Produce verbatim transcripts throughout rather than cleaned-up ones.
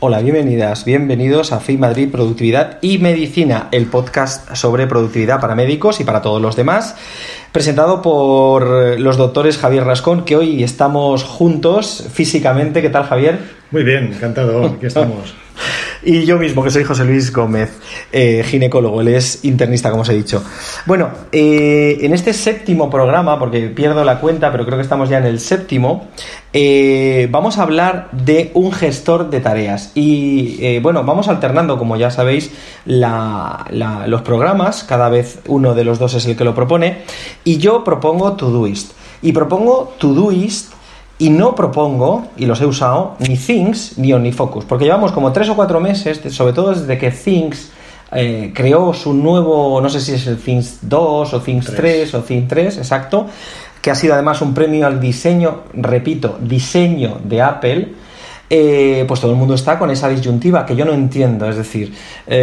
Hola, bienvenidas, bienvenidos a F I Madrid Productividad y Medicina, el podcast sobre productividad para médicos y para todos los demás, presentado por los doctores Javier Rascón, que hoy estamos juntos físicamente. ¿Qué tal, Javier? Muy bien, encantado, aquí estamos. Y yo mismo, que soy José Luis Gómez, eh, ginecólogo, él es internista, como os he dicho. Bueno, eh, en este séptimo programa, porque pierdo la cuenta, pero creo que estamos ya en el séptimo, eh, vamos a hablar de un gestor de tareas. Y eh, bueno, vamos alternando, como ya sabéis, la, la, los programas, cada vez uno de los dos es el que lo propone, y yo propongo Todoist. Y propongo Todoist. Y no propongo, y los he usado, ni Things ni OmniFocus, porque llevamos como tres o cuatro meses, sobre todo desde que Things eh, creó su nuevo, no sé si es el Things dos o Things tres o Things tres, exacto, que ha sido además un premio al diseño, repito, diseño de Apple. Eh, pues todo el mundo está con esa disyuntiva que yo no entiendo, es decir,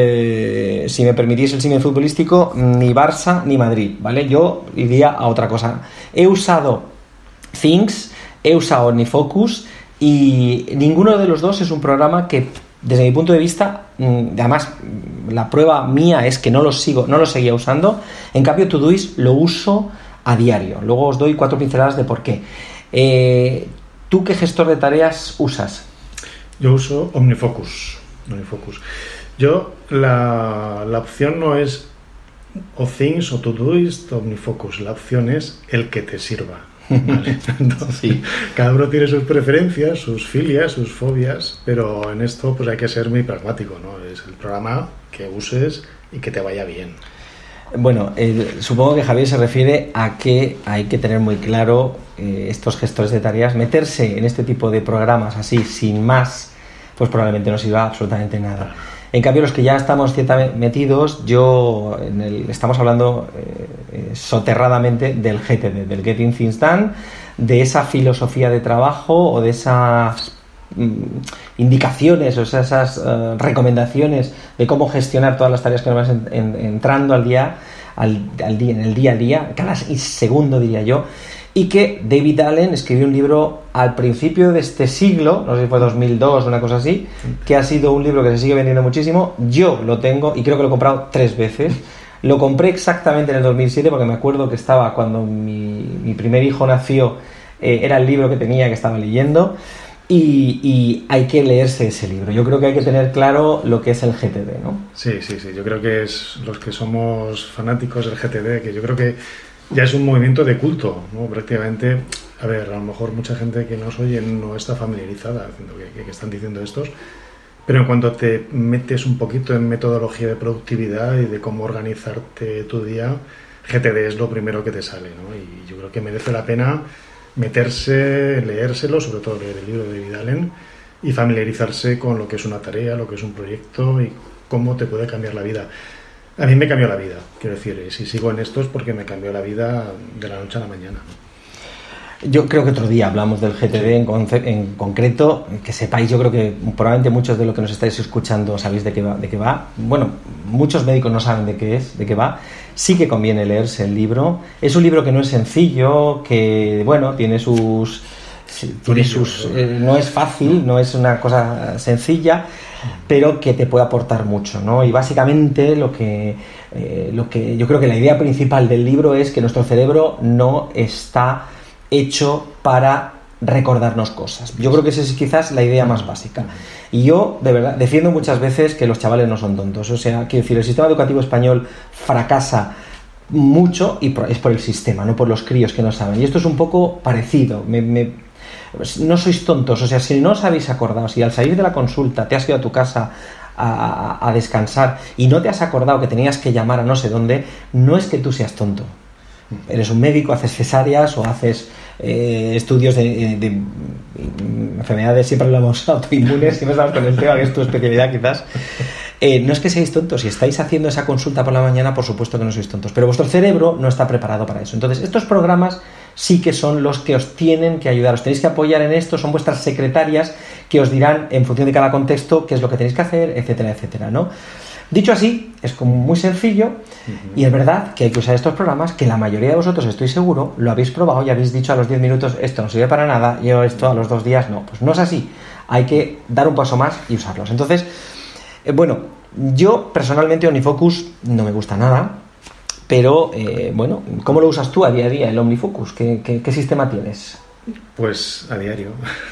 eh, si me permitís el símil futbolístico, ni Barça ni Madrid, ¿vale? Yo iría a otra cosa. He usado Things, he usado OmniFocus y ninguno de los dos es un programa que, desde mi punto de vista, además la prueba mía es que no lo sigo, no lo seguía usando. En cambio, Todoist lo uso a diario. Luego os doy cuatro pinceladas de por qué. Eh, ¿Tú qué gestor de tareas usas? Yo uso OmniFocus. OmniFocus. Yo, la, la opción no es o Things o Todoist o OmniFocus. La opción es el que te sirva. Vale. Entonces, sí. Cada uno tiene sus preferencias, sus filias, sus fobias, pero en esto pues hay que ser muy pragmático, ¿no? Es el programa que uses y que te vaya bien. Bueno, eh, supongo que Javier se refiere a que hay que tener muy claro eh, estos gestores de tareas, meterse en este tipo de programas así, sin más, pues probablemente no sirva absolutamente nada. En cambio, los que ya estamos ciertamente metidos, yo en el, estamos hablando eh, eh, soterradamente del G T D, del Getting Things Done, de esa filosofía de trabajo o de esas mm, indicaciones o esas, esas uh, recomendaciones de cómo gestionar todas las tareas que nos van en, en, entrando al día, al, al día, en el día a día, cada segundo diría yo. Y que David Allen escribió un libro al principio de este siglo, no sé si fue dos mil dos o una cosa así, que ha sido un libro que se sigue vendiendo muchísimo. Yo lo tengo y creo que lo he comprado tres veces. Lo compré exactamente en el dos mil siete porque me acuerdo que estaba cuando mi, mi primer hijo nació, eh, era el libro que tenía, que estaba leyendo, y, y hay que leerse ese libro. Yo creo que hay que tener claro lo que es el G T D, ¿no? Sí, sí, sí. Yo creo que es los que somos fanáticos del G T D, que yo creo que ya es un movimiento de culto, ¿no? Prácticamente, a ver, a lo mejor mucha gente que nos oye no está familiarizada haciendo que, que están diciendo estos, pero en cuanto te metes un poquito en metodología de productividad y de cómo organizarte tu día, G T D es lo primero que te sale, ¿no? Y yo creo que merece la pena meterse, leérselo, sobre todo leer el libro de David Allen y familiarizarse con lo que es una tarea, lo que es un proyecto y cómo te puede cambiar la vida. A mí me cambió la vida, quiero decir, si sigo en esto es porque me cambió la vida de la noche a la mañana. Yo creo que otro día hablamos del G T D en, conce- en concreto, que sepáis, yo creo que probablemente muchos de los que nos estáis escuchando sabéis de qué va, de qué va. Bueno, muchos médicos no saben de qué es, de qué va. Sí que conviene leerse el libro. Es un libro que no es sencillo, que, bueno, tiene sus... Tiene sus eh, no es fácil, no es una cosa sencilla, pero que te puede aportar mucho, ¿no? Y básicamente lo que, eh, lo que yo creo que la idea principal del libro es que nuestro cerebro no está hecho para recordarnos cosas. Yo creo que esa es quizás la idea más básica. Y yo, de verdad, defiendo muchas veces que los chavales no son tontos. O sea, quiero decir, el sistema educativo español fracasa mucho y es por el sistema, no por los críos que no saben. Y esto es un poco parecido. Me... me No sois tontos, o sea, si no os habéis acordado, si al salir de la consulta te has ido a tu casa a, a, a descansar y no te has acordado que tenías que llamar a no sé dónde, no es que tú seas tonto. Eres un médico, haces cesáreas o haces eh, estudios de, de, de enfermedades, siempre hablamos autoinmunes, siempre estamos con el tema que es tu especialidad quizás. Eh, no es que seáis tontos, si estáis haciendo esa consulta por la mañana, por supuesto que no sois tontos, pero vuestro cerebro no está preparado para eso. Entonces, estos programas sí que son los que os tienen que ayudar, os tenéis que apoyar en esto, son vuestras secretarias que os dirán en función de cada contexto qué es lo que tenéis que hacer, etcétera, etcétera, ¿no? Dicho así, es como muy sencillo uh-huh. Y es verdad que hay que usar estos programas que la mayoría de vosotros, estoy seguro, lo habéis probado y habéis dicho a los diez minutos esto no sirve para nada, yo esto a los dos días no, pues no es así. hay que dar un paso más y usarlos. Entonces, eh, bueno, yo personalmente OmniFocus no me gusta nada, pero eh, bueno, ¿cómo lo usas tú a día a día el OmniFocus? ¿Qué, qué, qué sistema tienes? Pues a diario.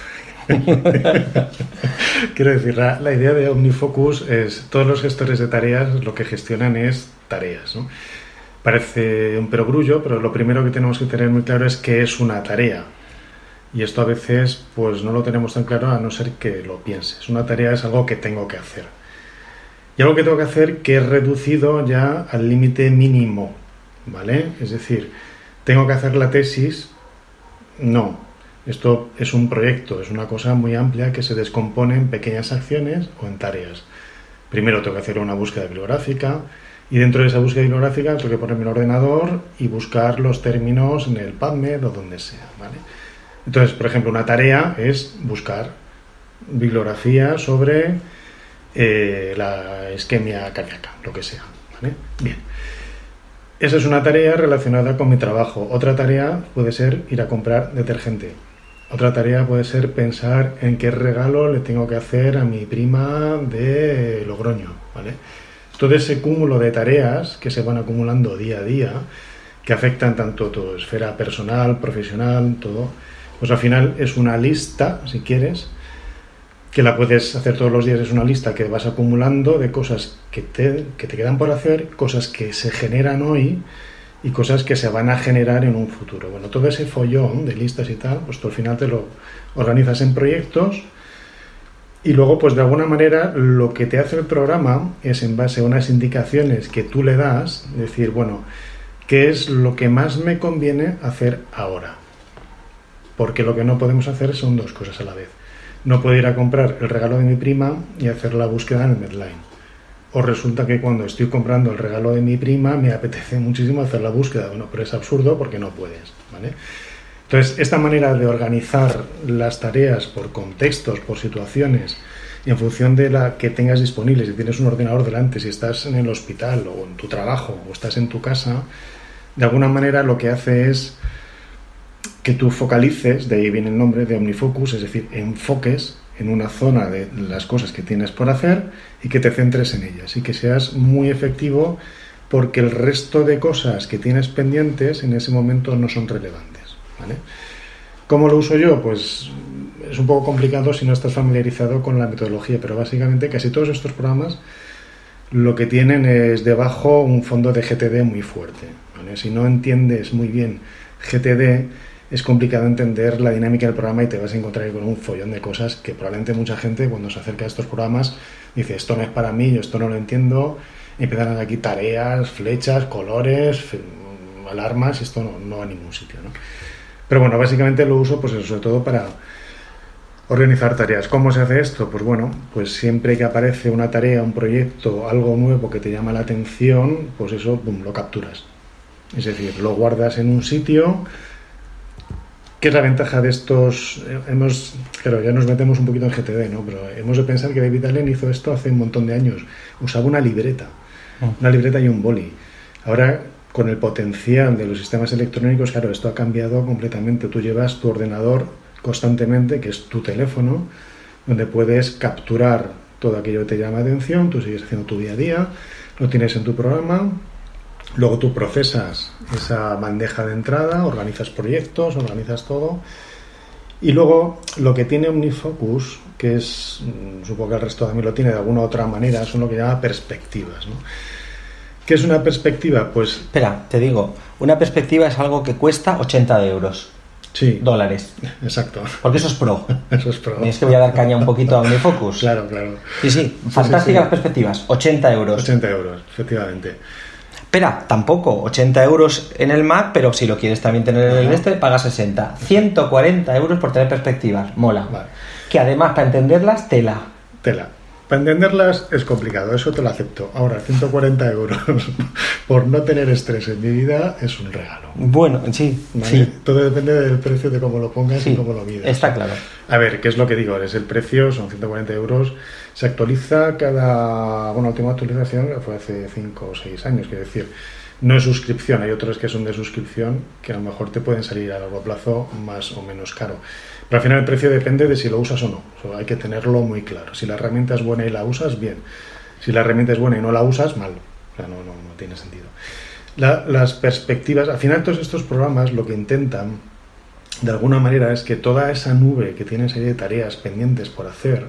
Quiero decir, la, la idea de OmniFocus es, todos los gestores de tareas lo que gestionan es tareas, ¿no? Parece un perogrullo, pero lo primero que tenemos que tener muy claro es qué es una tarea. Y esto a veces pues no lo tenemos tan claro, a no ser que lo pienses. Una tarea es algo que tengo que hacer. Y algo que tengo que hacer que es reducido ya al límite mínimo, ¿vale? Es decir, ¿tengo que hacer la tesis? No. Esto es un proyecto, es una cosa muy amplia que se descompone en pequeñas acciones o en tareas. Primero tengo que hacer una búsqueda bibliográfica y dentro de esa búsqueda bibliográfica tengo que ponerme en el ordenador y buscar los términos en el PubMed o donde sea, ¿vale? Entonces, por ejemplo, una tarea es buscar bibliografía sobre eh, la isquemia cardíaca, lo que sea, ¿vale? Bien. Esa es una tarea relacionada con mi trabajo. Otra tarea puede ser ir a comprar detergente. Otra tarea puede ser pensar en qué regalo le tengo que hacer a mi prima de Logroño, ¿vale? Todo ese cúmulo de tareas que se van acumulando día a día, que afectan tanto tu esfera personal, profesional, todo, pues al final es una lista, si quieres, que la puedes hacer todos los días, es una lista que vas acumulando de cosas que te, que te quedan por hacer, cosas que se generan hoy y cosas que se van a generar en un futuro. Bueno, todo ese follón de listas y tal, pues tú al final te lo organizas en proyectos y luego, pues de alguna manera, lo que te hace el programa es en base a unas indicaciones que tú le das, decir, bueno, ¿qué es lo que más me conviene hacer ahora? Porque lo que no podemos hacer son dos cosas a la vez. No puedo ir a comprar el regalo de mi prima y hacer la búsqueda en el Medline. O resulta que cuando estoy comprando el regalo de mi prima me apetece muchísimo hacer la búsqueda. Bueno, pero es absurdo porque no puedes, ¿vale? Entonces, esta manera de organizar las tareas por contextos, por situaciones, y en función de la que tengas disponible, si tienes un ordenador delante, si estás en el hospital o en tu trabajo o estás en tu casa, de alguna manera lo que hace es que tú focalices, de ahí viene el nombre de OmniFocus, es decir, enfoques en una zona de las cosas que tienes por hacer y que te centres en ellas y que seas muy efectivo porque el resto de cosas que tienes pendientes en ese momento no son relevantes, ¿vale? ¿Cómo lo uso yo? Pues es un poco complicado si no estás familiarizado con la metodología, pero básicamente casi todos estos programas lo que tienen es debajo un fondo de G T D muy fuerte, ¿vale? Si no entiendes muy bien G T D, es complicado entender la dinámica del programa y te vas a encontrar con un follón de cosas que probablemente mucha gente cuando se acerca a estos programas dice, esto no es para mí, yo esto no lo entiendo, y empiezan aquí tareas, flechas, colores, alarmas, y esto no, no va a ningún sitio, ¿no? Pero bueno, básicamente lo uso pues sobre todo para organizar tareas. ¿Cómo se hace esto? Pues bueno, pues siempre que aparece una tarea, un proyecto, algo nuevo que te llama la atención, pues eso, boom, lo capturas. Es decir, lo guardas en un sitio. ¿Qué es la ventaja de estos? Hemos, claro, ya nos metemos un poquito en G T D, ¿no? Pero hemos de pensar que David Allen hizo esto hace un montón de años. Usaba una libreta, una libreta y un boli. Ahora, con el potencial de los sistemas electrónicos, claro, esto ha cambiado completamente. Tú llevas tu ordenador constantemente, que es tu teléfono, donde puedes capturar todo aquello que te llama atención, tú sigues haciendo tu día a día, lo tienes en tu programa. Luego tú procesas esa bandeja de entrada, organizas proyectos, organizas todo. Y luego lo que tiene OmniFocus, que es, supongo que el resto también lo tiene de alguna u otra manera, son lo que llama perspectivas, ¿no? ¿Qué es una perspectiva? Pues... Espera, te digo, una perspectiva es algo que cuesta ochenta euros. Sí. Dólares. Exacto. Porque eso es pro. Eso es pro. Y es que voy a dar caña un poquito a OmniFocus. Claro, claro. Sí, sí, fantásticas sí, sí, sí. Las perspectivas. ochenta euros. ochenta euros, efectivamente. Espera, tampoco, ochenta euros en el Mac, pero si lo quieres también tener en el este, pagas sesenta. ciento cuarenta euros por tener perspectivas, mola. Vale. Que además, para entenderlas, tela. Tela. Para entenderlas es complicado, eso te lo acepto. Ahora, ciento cuarenta euros por no tener estrés en mi vida es un regalo. Bueno, sí, ¿vale? sí. Todo depende del precio de cómo lo pongas sí, y cómo lo midas. Está claro. A ver, ¿qué es lo que digo? Es el precio, son ciento cuarenta euros. Se actualiza cada... Bueno, la última actualización fue hace cinco o seis años, quiero decir. no es suscripción. Hay otros que son de suscripción que a lo mejor te pueden salir a largo plazo más o menos caro. Pero al final el precio depende de si lo usas o no. O sea, hay que tenerlo muy claro. Si la herramienta es buena y la usas, bien. Si la herramienta es buena y no la usas, mal. O sea, no, no, no tiene sentido. La, las perspectivas, al final todos estos programas lo que intentan de alguna manera es que toda esa nube que tiene serie de tareas pendientes por hacer,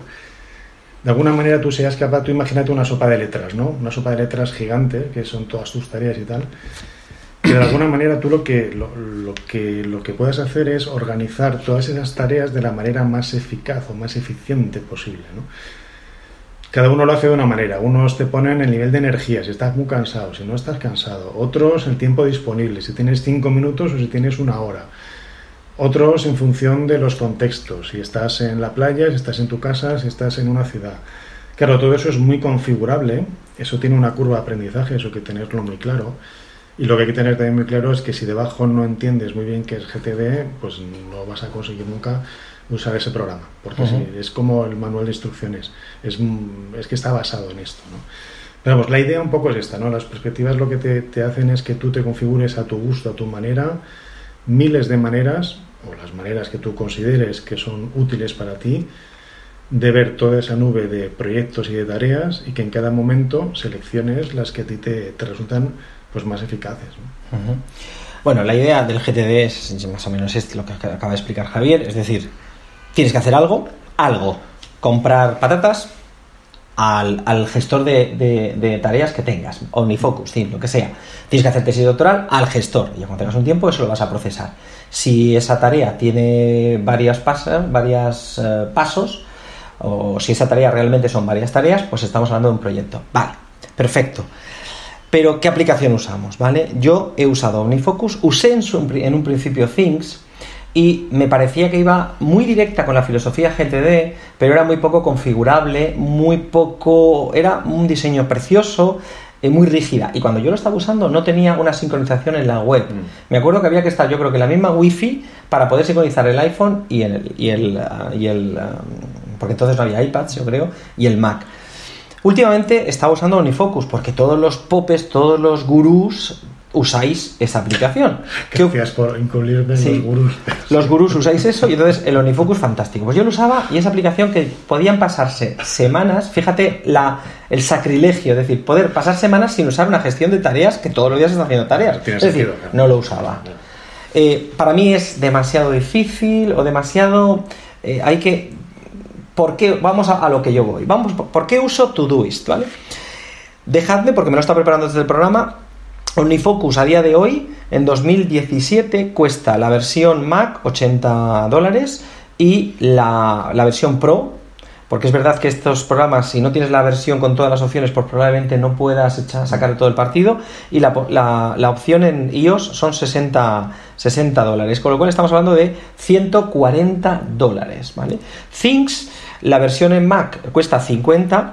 de alguna manera tú seas capaz, tú imagínate una sopa de letras, ¿no? Una sopa de letras gigante, que son todas tus tareas y tal, que de alguna manera tú lo que, lo, lo que, lo que puedes hacer es organizar todas esas tareas de la manera más eficaz o más eficiente posible, ¿no? Cada uno lo hace de una manera. Unos te ponen el nivel de energía, si estás muy cansado, si no estás cansado. Otros el tiempo disponible, si tienes cinco minutos o si tienes una hora. Otros en función de los contextos, si estás en la playa, si estás en tu casa, si estás en una ciudad. Claro, todo eso es muy configurable, eso tiene una curva de aprendizaje, eso hay que tenerlo muy claro. Y lo que hay que tener también muy claro es que si debajo no entiendes muy bien qué es G T D, pues no vas a conseguir nunca usar ese programa, porque uh-huh. sí, es como el manual de instrucciones, es, es que está basado en esto, ¿no? Pero vamos, la idea un poco es esta, ¿no? Las perspectivas lo que te, te hacen es que tú te configures a tu gusto, a tu manera, miles de maneras, o las maneras que tú consideres que son útiles para ti, de ver toda esa nube de proyectos y de tareas y que en cada momento selecciones las que a ti te, te resultan pues más eficaces, ¿no? Uh-huh. Bueno, la idea del G T D es más o menos es lo que acaba de explicar Javier, es decir, tienes que hacer algo, algo, comprar patatas al, al gestor de, de, de tareas que tengas, OmniFocus, sí, lo que sea. Tienes que hacer tesis doctoral al gestor y cuando tengas un tiempo eso lo vas a procesar. Si esa tarea tiene varias pasas, varios eh, pasos, o si esa tarea realmente son varias tareas, pues estamos hablando de un proyecto. Vale, perfecto. Pero, ¿qué aplicación usamos? ¿Vale? Yo he usado OmniFocus, usé en, su, en un principio Things y me parecía que iba muy directa con la filosofía G T D, pero era muy poco configurable, muy poco... era un diseño precioso, eh, muy rígida. Y cuando yo lo estaba usando no tenía una sincronización en la web. Mm. Me acuerdo que había que estar, yo creo que la misma Wi-Fi para poder sincronizar el iPhone y el... Y el, uh, y el uh, porque entonces no había iPads, yo creo, y el Mac. Últimamente estaba usando OmniFocus porque todos los popes, todos los gurús usáis esa aplicación. Gracias por incluirme sí, los gurús. Los gurús usáis eso y entonces el OmniFocus fantástico. Pues yo lo usaba y esa aplicación que podían pasarse semanas, fíjate la, el sacrilegio, es decir, poder pasar semanas sin usar una gestión de tareas que todos los días están haciendo tareas. No es decir, sentido, no lo usaba. Eh, para mí es demasiado difícil o demasiado... Eh, hay que... ¿Por qué? Vamos a, a lo que yo voy. Vamos, ¿por qué uso Todoist? ¿Vale? Dejadme, porque me lo está preparando desde el programa. OmniFocus a día de hoy, en dos mil diecisiete, cuesta la versión Mac ochenta dólares y la, la versión Pro, porque es verdad que estos programas, si no tienes la versión con todas las opciones, pues probablemente no puedas echar, sacar todo el partido, y la, la, la opción en iOS son sesenta dólares, con lo cual estamos hablando de ciento cuarenta dólares, ¿vale? Things, la versión en Mac cuesta cincuenta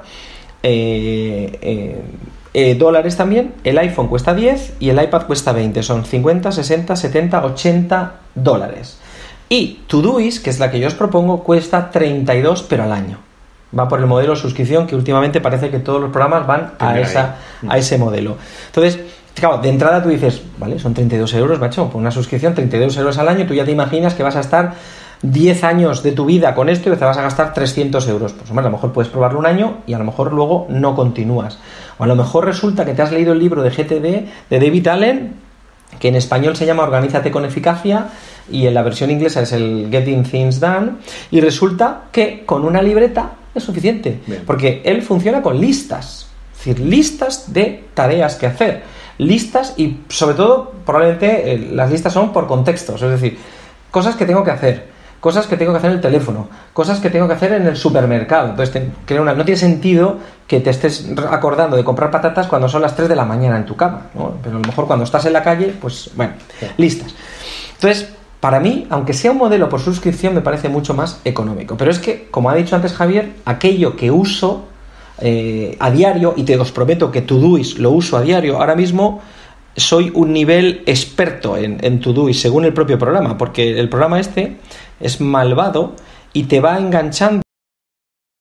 eh, eh, eh, dólares también, el iPhone cuesta diez y el iPad cuesta veinte, son cincuenta, sesenta, setenta, ochenta dólares. Y Todoist, que es la que yo os propongo, cuesta treinta y dos, pero al año. Va por el modelo de suscripción, que últimamente parece que todos los programas van a, esa, a ese modelo. Entonces, claro, de entrada tú dices, vale, son treinta y dos euros, macho, por una suscripción, treinta y dos euros al año, tú ya te imaginas que vas a estar diez años de tu vida con esto y te vas a gastar trescientos euros. Pues hombre, a lo mejor puedes probarlo un año y a lo mejor luego no continúas. O a lo mejor resulta que te has leído el libro de G T D de David Allen, que en español se llama Organízate con eficacia y en la versión inglesa es el Getting Things Done, y resulta que con una libreta es suficiente. Bien. Porque él funciona con listas, es decir, listas de tareas que hacer, listas y sobre todo probablemente eh, las listas son por contextos, es decir, cosas que tengo que hacer, cosas que tengo que hacer en el teléfono, cosas que tengo que hacer en el supermercado. Entonces te, creo una, no tiene sentido que te estés acordando de comprar patatas cuando son las tres de la mañana en tu cama, ¿no? Pero a lo mejor cuando estás en la calle, pues bueno, sí. Listas. Entonces, para mí, aunque sea un modelo por suscripción, me parece mucho más económico. Pero es que, como ha dicho antes Javier, aquello que uso eh, a diario, y te os prometo que Todoist lo uso a diario, ahora mismo soy un nivel experto en, en Todoist, según el propio programa, porque el programa este es malvado y te va enganchando